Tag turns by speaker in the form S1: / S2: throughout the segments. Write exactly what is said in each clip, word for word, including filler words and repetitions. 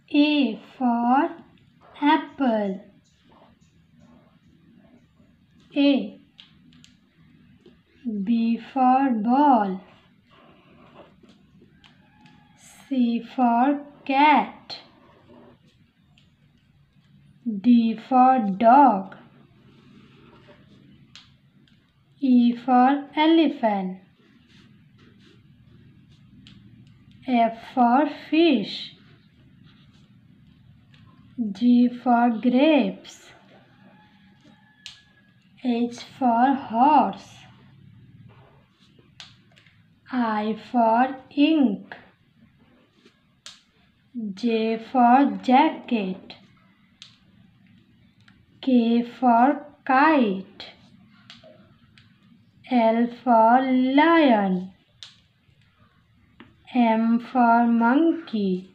S1: A for apple. A. B for ball. C for cat. D for dog. E for elephant. F for fish. G for grapes. H for horse. I for ink. J for jacket. K for kite. L for lion. M for monkey.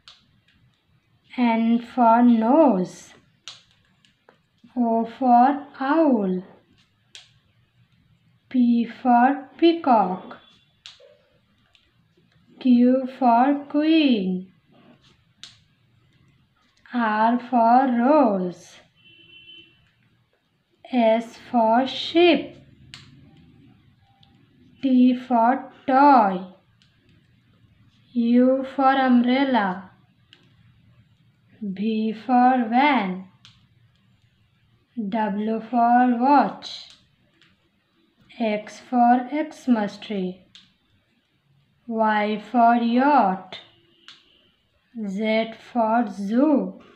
S1: N for nose. O for owl. P for peacock. Q for queen. R for rose. S for sheep. T for toy. U for umbrella. V for van. W for watch. X for Xmas tree. Y for yacht. Z for zoo.